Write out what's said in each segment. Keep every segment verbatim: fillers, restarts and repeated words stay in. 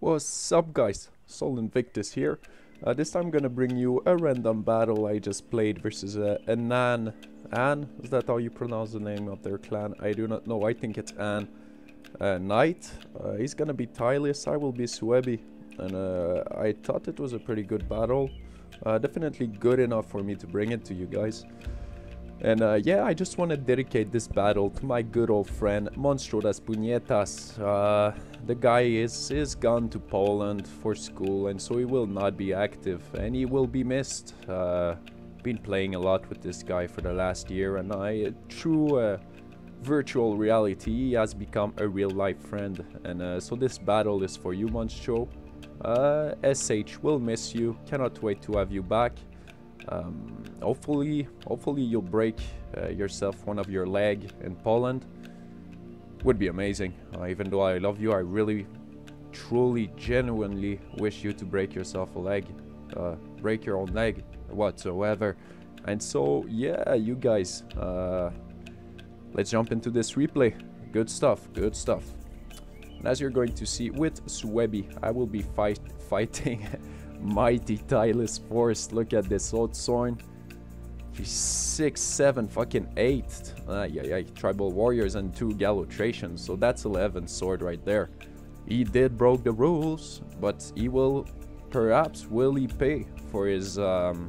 What's up, guys? Sol Invictus here. Uh, this time I'm gonna bring you a random battle I just played versus a, a Nan. An? Is that how you pronounce the name of their clan? I do not know. I think it's An. Uh, Knight. Uh, he's gonna be Tylis. I will be Suebi. And uh, I thought it was a pretty good battle. Uh, definitely good enough for me to bring it to you guys. And uh, yeah, I just want to dedicate this battle to my good old friend Monstro das Punhetas. Uh, the guy is, is gone to Poland for school, and so he will not be active and he will be missed. Uh, been playing a lot with this guy for the last year, and I, uh, through uh, virtual reality, he has become a real life friend. And uh, so this battle is for you, Monstro. Uh, S H will miss you, cannot wait to have you back. Um, hopefully, hopefully you'll break uh, yourself one of your leg in Poland. Would be amazing. Uh, even though I love you, I really, truly, genuinely wish you to break yourself a leg, uh, break your own leg, whatsoever. And so, yeah, you guys, uh, let's jump into this replay. Good stuff, good stuff. And as you're going to see with Suebi, I will be fight fighting. Mighty Tylis Force. Look at this old sword. He's six, seven, fucking eight. Ah, yeah, yeah. Tribal warriors and two Gallotrations. So that's eleven sword right there. He did broke the rules, but he will, perhaps, will he pay for his um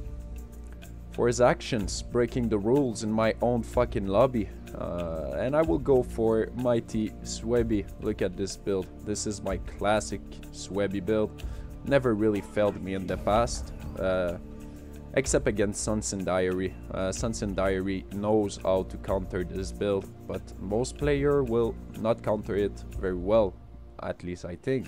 for his actions, breaking the rules in my own fucking lobby. Uh, and I will go for Mighty Suebi. Look at this build. This is my classic Suebi build. Never really failed me in the past, uh, except against Sons in Diary. Uh, Sons in Diary knows how to counter this build, but most player will not counter it very well, at least I think.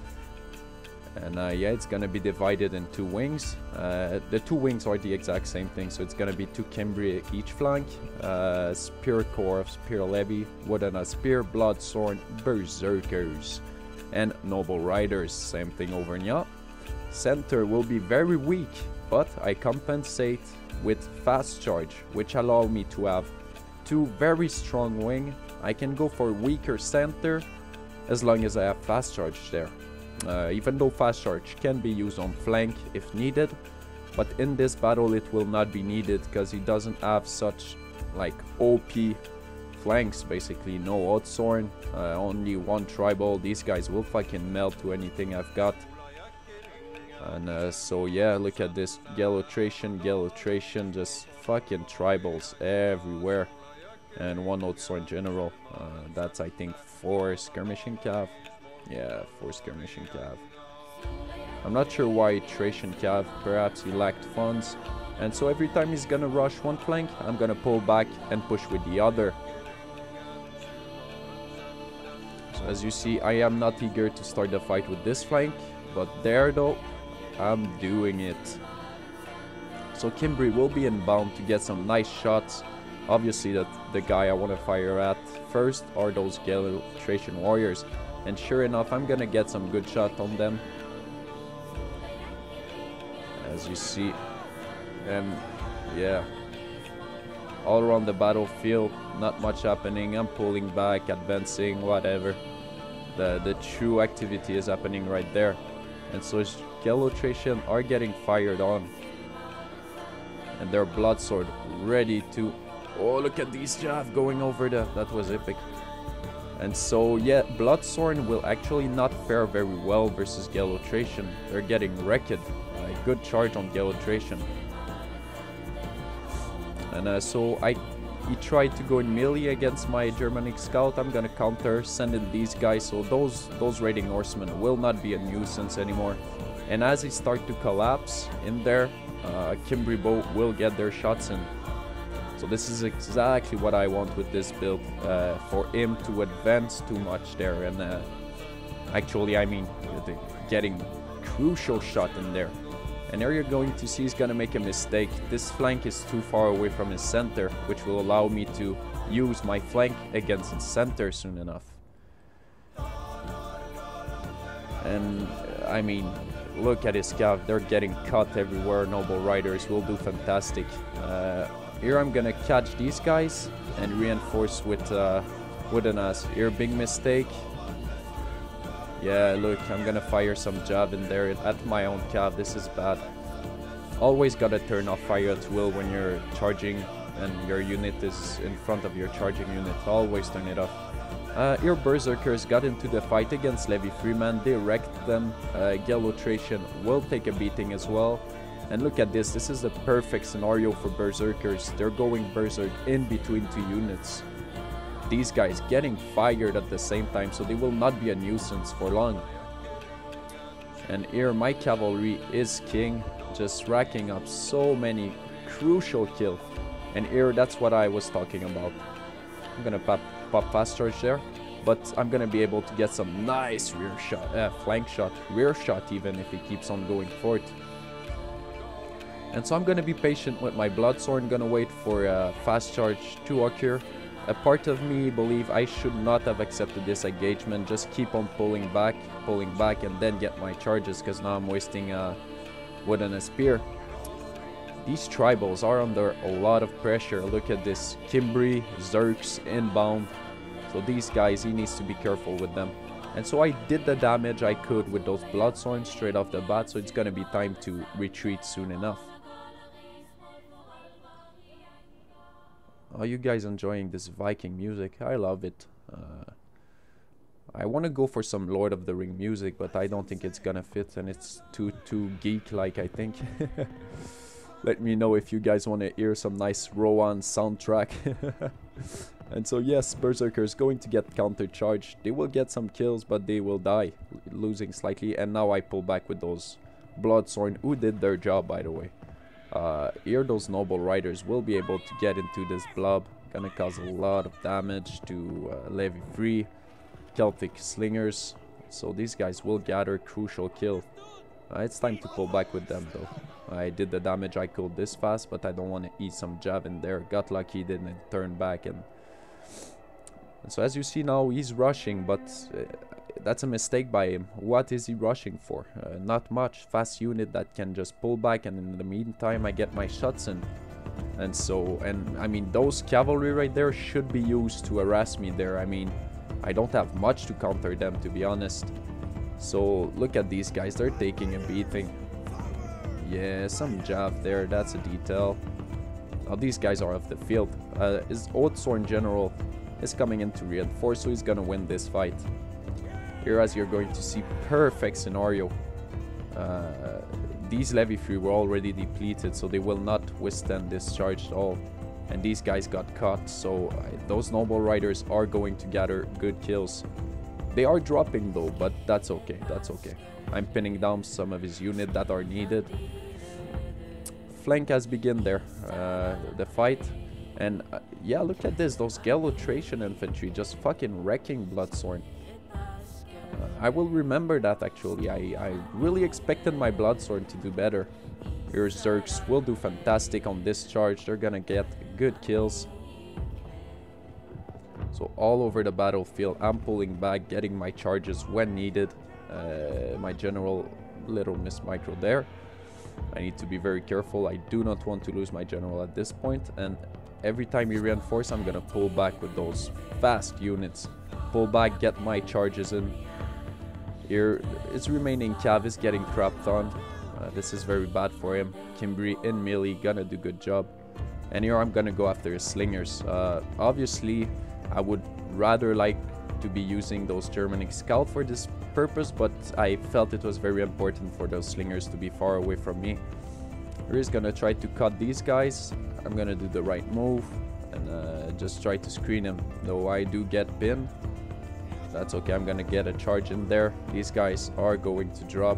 And uh, yeah, it's gonna be divided in two wings. Uh, the two wings are the exact same thing, so it's gonna be two Cimbri each flank, uh, Spear Corps, Spear Levy, Wooden a Spear, Blood Sword, Berserkers, and Noble Riders. Same thing over here. Center will be very weak, but I compensate with Fast Charge, which allow me to have two very strong wing. I can go for weaker center as long as I have Fast Charge there. Uh, even though Fast Charge can be used on flank if needed, but in this battle it will not be needed because he doesn't have such like O P flanks, basically. No Oddsorn, uh, only one tribal. These guys will fucking melt to anything I've got. And uh, so yeah, look at this. Gallotration, Gallotration, just fucking tribals everywhere. And one Oddsorn general. Uh, that's I think four skirmishing cav. Yeah, four skirmishing cav. I'm not sure why Tracian cav, perhaps he lacked funds. And so every time he's gonna rush one flank, I'm gonna pull back and push with the other. As you see, I am not eager to start the fight with this flank, but there though, I'm doing it. So Cimbri will be inbound to get some nice shots. Obviously that the guy I want to fire at first are those Gallotration warriors. And sure enough, I'm gonna get some good shot on them. As you see. And yeah. All around the battlefield, not much happening. I'm pulling back, advancing, whatever. The, the true activity is happening right there. And so Gallotration are getting fired on. And their Bloodsword ready to... Oh, look at these Jav going over the... That was epic. And so, yeah, Bloodsword will actually not fare very well versus Gallotration. They're getting Recked. A good charge on Gallotration. And uh, so I... He tried to go in melee against my Germanic scout. I'm gonna counter, send in these guys, so those those raiding horsemen will not be a nuisance anymore. And as he start to collapse in there, uh, Cimbri bow will get their shots in. So this is exactly what I want with this build, uh, for him to advance too much there. And uh, actually, I mean, getting crucial shot in there. And there you're going to see he's gonna make a mistake. This flank is too far away from his center, which will allow me to use my flank against his center soon enough. And I mean, look at his cav, they're getting cut everywhere. Noble Riders will do fantastic. Uh, here I'm gonna catch these guys and reinforce with uh, Wooden ass. Here, big mistake. Yeah, look, I'm gonna fire some jav in there at my own cav. This is bad. Always gotta turn off fire at will when you're charging and your unit is in front of your charging unit. Always turn it off. Uh, your berserkers got into the fight against Levy Freeman. They wrecked them. Uh, Galotration will take a beating as well. And look at this. This is a perfect scenario for berserkers. They're going berserk in between two units. These guys getting fired at the same time, so they will not be a nuisance for long. And here my cavalry is king, just racking up so many crucial kills. And here, that's what I was talking about. I'm gonna pop, pop fast charge there, but I'm gonna be able to get some nice rear shot, uh, flank shot, rear shot even if he keeps on going for it. And so I'm gonna be patient with my Bloodsworn, gonna wait for a fast charge to occur. A part of me believe I should not have accepted this engagement, just keep on pulling back, pulling back and then get my charges, because now I'm wasting uh, wood and a spear. These tribals are under a lot of pressure. Look at this, Kimbri, Zerks, inbound. So these guys, he needs to be careful with them. And so I did the damage I could with those Bloodsworns straight off the bat, so it's gonna be time to retreat soon enough. Are you guys enjoying this Viking music? I love it. Uh, I want to go for some Lord of the Ring music, but I don't think it's gonna fit, and it's too too geek-like, I think. Let me know if you guys want to hear some nice Rowan soundtrack. And so yes, Berserker's going to get counter-charged. They will get some kills, but they will die, losing slightly. And now I pull back with those Bloodsworn, who did their job, by the way. Uh, here those noble riders will be able to get into this blob. Gonna cause a lot of damage to uh, Levy Free, Celtic Slingers. So these guys will gather crucial kill. Uh, it's time to pull back with them though. I did the damage I could this fast, but I don't want to eat some jav in there. Got lucky, didn't turn back, and, and so as you see now, he's rushing, but uh, that's a mistake by him. What is he rushing for? Uh, not much. Fast unit that can just pull back, and in the meantime I get my shots in. And so, and I mean, those cavalry right there should be used to harass me there. I mean, I don't have much to counter them, to be honest. So look at these guys, they're taking a beating. Yeah, some jav there, that's a detail. Now these guys are off the field. Uh, his Oathsworn General is coming in to reinforce, so he's gonna win this fight. Here, as you're going to see, perfect scenario. Uh, these Levy Free were already depleted, so they will not withstand this charge at all. And these guys got caught, so uh, those Noble Riders are going to gather good kills. They are dropping though, but that's okay, that's okay. I'm pinning down some of his unit that are needed. Flank has begun there, uh, the fight. And uh, yeah, look at this, those Galotration infantry just fucking wrecking Bloodsworn. Uh, I will remember that actually. I, I really expected my Bloodsworn to do better. Your Zergs will do fantastic on this charge. They're gonna get good kills. So all over the battlefield, I'm pulling back, getting my charges when needed. Uh, my general, little miss micro there. I need to be very careful. I do not want to lose my general at this point. And every time you reinforce, I'm gonna pull back with those fast units. Pull back, get my charges in. Here, his remaining cav is getting crapped on. Uh, this is very bad for him. Kimbri in melee, gonna do good job. And here I'm gonna go after his slingers. Uh, obviously, I would rather like to be using those Germanic Scout for this purpose, but I felt it was very important for those slingers to be far away from me. He's gonna try to cut these guys. I'm gonna do the right move and uh, just try to screen him, though I do get pinned. That's okay, I'm gonna get a charge in there. These guys are going to drop.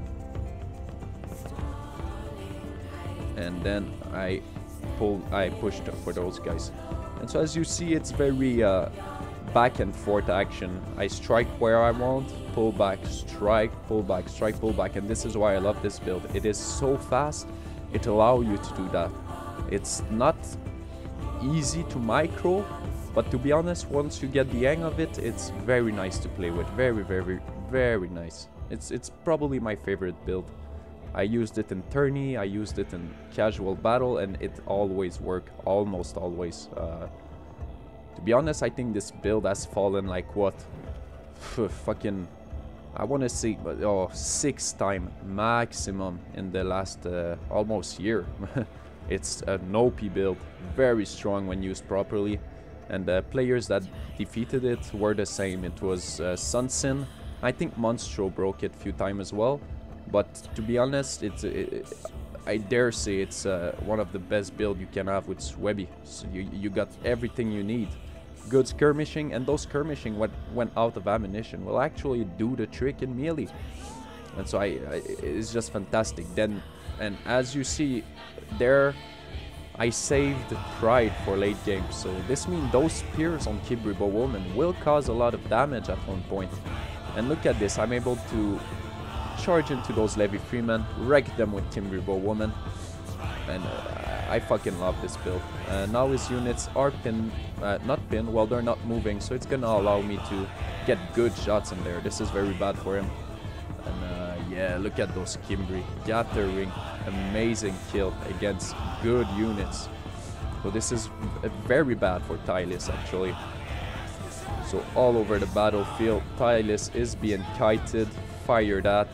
And then I pull, I pushed for those guys. And so as you see, it's very uh, back and forth action. I strike where I want, pull back, strike, pull back, strike, pull back. And this is why I love this build. It is so fast, it allows you to do that. It's not easy to micro, but to be honest, once you get the hang of it, it's very nice to play with. Very, very, very nice. It's, it's probably my favorite build. I used it in tourney, I used it in casual battle, and it always worked, almost always. Uh, to be honest, I think this build has fallen like what? Fucking I want to see, but oh, six time maximum in the last uh, almost year. It's an O P build, very strong when used properly, and the players that defeated it were the same. It was uh, Sunsin. I think Monstro broke it a few times as well, but to be honest, it's it, I dare say it's uh, one of the best builds you can have with Suebi. So you you got everything you need. Good skirmishing, and those skirmishing went, went out of ammunition will actually do the trick in melee. And so I, I it's just fantastic. Then, and as you see there, I saved Pride for late game. So this means those spears on Kibribo Woman will cause a lot of damage at one point. And look at this, I'm able to charge into those Levy Freemen, wreck them with Kibribo Woman. And uh, I fucking love this build. Uh, now his units are pinned, uh, not pinned, well they're not moving, so it's gonna allow me to get good shots in there. This is very bad for him. And uh, yeah, look at those Kimbri, gathering, amazing kill against good units. So this is very bad for Tylis actually. So all over the battlefield, Tylis is being kited, fired at.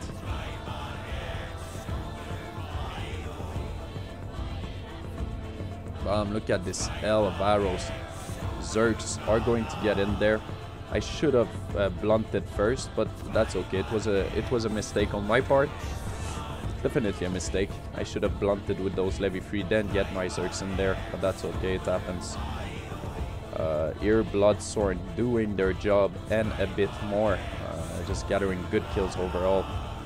Um, look at this hell of arrows. Zergs are going to get in there. I should have uh, blunted first, but that's okay. It was a it was a mistake on my part. Definitely a mistake. I should have blunted with those Levy free, then get my Zergs in there, but that's okay. It happens. Uh, Ear Bloodsworn doing their job and a bit more. Uh, just gathering good kills overall.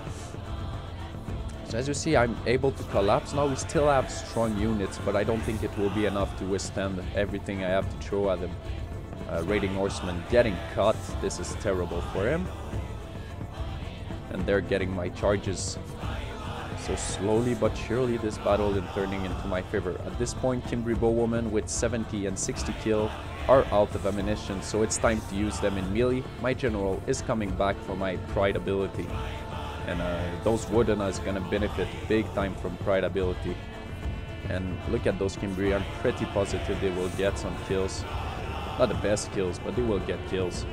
So as you see, I'm able to collapse. Now we still have strong units, but I don't think it will be enough to withstand everything I have to throw at him. Uh, Raiding Horseman getting cut. This is terrible for him. And they're getting my charges. So slowly but surely this battle is turning into my favor. At this point, Kimbri Woman with seventy and sixty kill are out of ammunition, so it's time to use them in melee. My general is coming back for my Pride ability. And uh, those Wooden is gonna benefit big time from Pride ability. And look at those Kimbri, I'm pretty positive they will get some kills. Not the best kills, but they will get kills.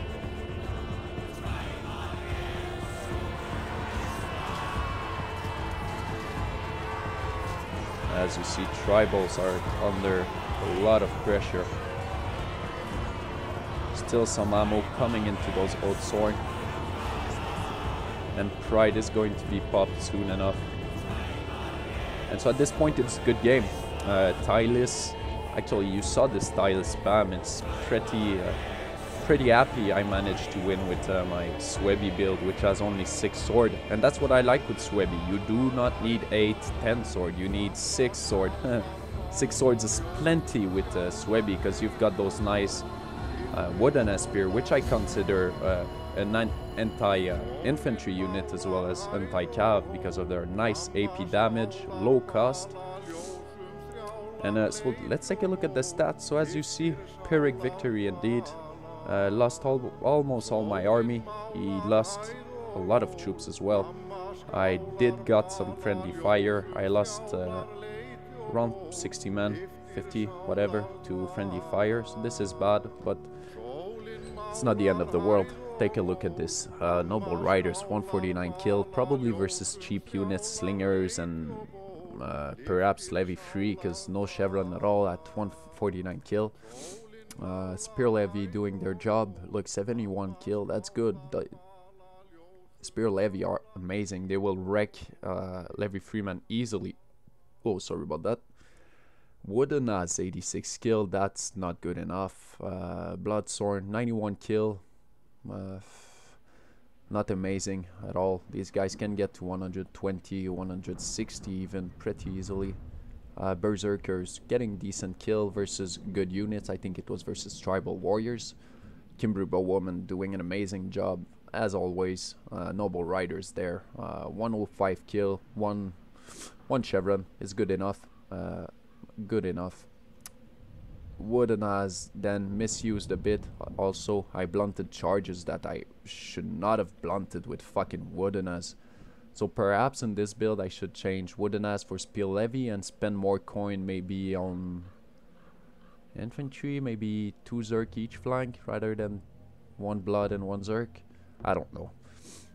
As you see, tribals are under a lot of pressure. Still some ammo coming into those old sword. And Pride is going to be popped soon enough. And so at this point it's a good game. Uh, Tylis, actually you saw this Tylis spam, it's pretty uh, pretty happy I managed to win with uh, my Suebi build, which has only six sword. And that's what I like with Suebi, you do not need eight, ten sword, you need six sword. Six swords is plenty with uh, Suebi, because you've got those nice uh, wooden spear, which I consider uh, an anti-infantry uh, unit as well as anti-cav, because of their nice A P damage, low cost. And uh, so let's take a look at the stats. So as you see, Pyrrhic victory indeed. Uh, lost all, almost all my army. He lost a lot of troops as well. I did got some friendly fire. I lost uh, around sixty men, fifty, whatever, to friendly fire. So this is bad, but it's not the end of the world. Take a look at this. Uh, Noble Riders, one forty-nine kill, probably versus cheap units, slingers, and uh, perhaps Levy free, because no Chevron at all at one forty-nine kill. Uh, Spear Levy doing their job. Look, seventy-one kill, that's good. The Spear Levy are amazing. They will wreck uh, Levy Freeman easily. Oh, sorry about that. Wooden has eighty-six kill, that's not good enough. Uh, Bloodsworn, ninety-one kill. Uh, not amazing at all. These guys can get to one hundred twenty, one hundred sixty even pretty easily. Uh, Berserkers getting decent kill versus good units. I think it was versus Tribal Warriors. Kimbruba Woman doing an amazing job as always. Uh, Noble Riders there. Uh, one oh five kill, one one Chevron is good enough. Uh, good enough. Wooden has then misused a bit. Also, I blunted charges that I should not have blunted with fucking Wooden as. So perhaps in this build I should change Wooden as for Spear Levy and spend more coin maybe on infantry, maybe two Zerk each flank rather than one Blood and one Zerk. I don't know.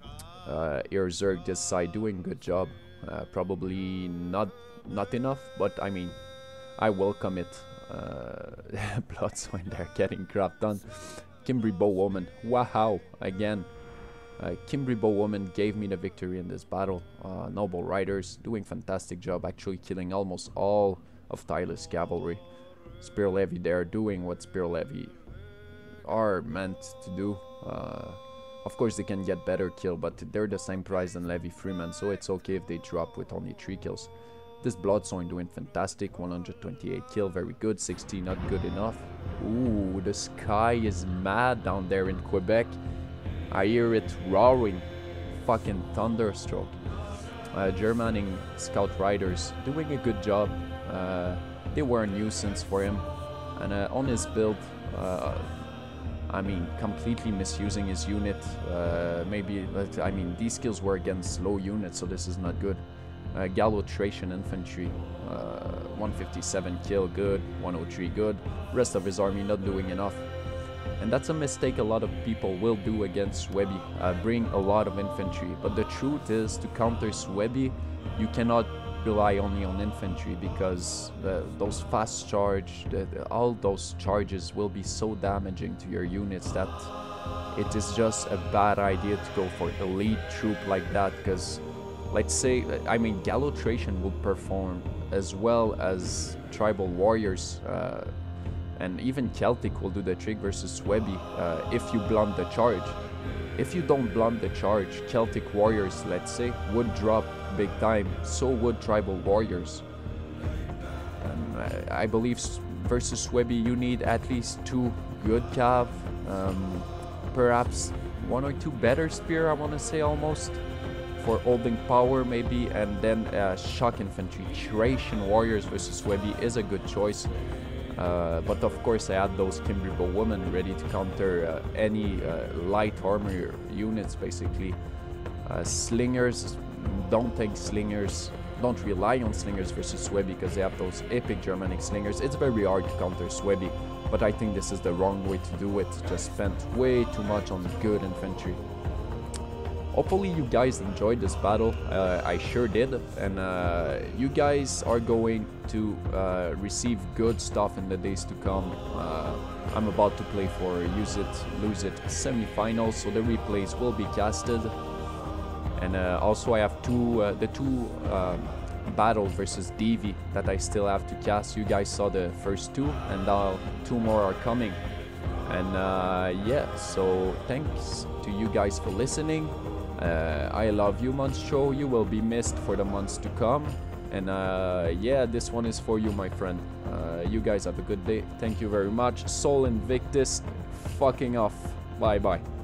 Uh, here Zerg this side doing good job. Uh, probably not not enough, but I mean, I welcome it. Uh, Bloodsoin there getting crap done. Kimberly Bowwoman, wow, again. Uh, Kimberly Bowwoman gave me the victory in this battle. Uh, Noble Riders doing fantastic job, actually killing almost all of Tylis cavalry. Spear Levy there doing what Spear Levy are meant to do. Uh, of course they can get better kill, but they're the same price than Levy Freeman, so it's okay if they drop with only three kills. This Bloodsoin doing fantastic, one hundred twenty-eight kill, very good, sixty not good enough. Ooh, the sky is mad down there in Quebec. I hear it roaring, fucking thunderstroke. Uh, Germanic Scout Riders doing a good job. Uh, they were a nuisance for him, and uh, on his build, uh, I mean, completely misusing his unit. Uh, maybe, I mean, these skills were against low units, so this is not good. Uh, Gallo Thracian Infantry, uh, one fifty-seven kill, good, one oh three good. Rest of his army not doing enough. And that's a mistake a lot of people will do against Suebi, uh, bring a lot of infantry. But the truth is, to counter Suebi, you cannot rely only on infantry, because the, those fast charge, the, the, all those charges will be so damaging to your units that it is just a bad idea to go for elite troop like that, because let's say, I mean, Gallo Thracian will perform as well as tribal warriors, uh, and even Celtic will do the trick versus Suebi uh, if you blunt the charge. If you don't blunt the charge, Celtic warriors, let's say, would drop big time, so would tribal warriors. And uh, I believe versus Suebi you need at least two good cav, um, perhaps one or two better spear, I want to say almost, for holding power maybe, and then uh, shock infantry. Thracian warriors versus Suebi is a good choice. Uh, but of course I had those Kimberly Bowwoman ready to counter uh, any uh, light armor units basically. Uh, slingers, don't take slingers, don't rely on slingers versus Suebi, because they have those epic Germanic slingers. It's very hard to counter Suebi, but I think this is the wrong way to do it. Just spent way too much on good infantry. Hopefully you guys enjoyed this battle. uh, I sure did, and uh, you guys are going to uh, receive good stuff in the days to come. uh, I'm about to play for Use It, Lose It semi-finals, so the replays will be casted. And uh, also I have two, uh, the two um, battles versus D V that I still have to cast. You guys saw the first two, and now two more are coming. And uh, yeah, so thanks to you guys for listening. Uh, I love you, Monstro. You will be missed for the months to come. And uh, yeah, this one is for you, my friend. Uh, you guys have a good day. Thank you very much. Sol Invictus fucking off. Bye bye.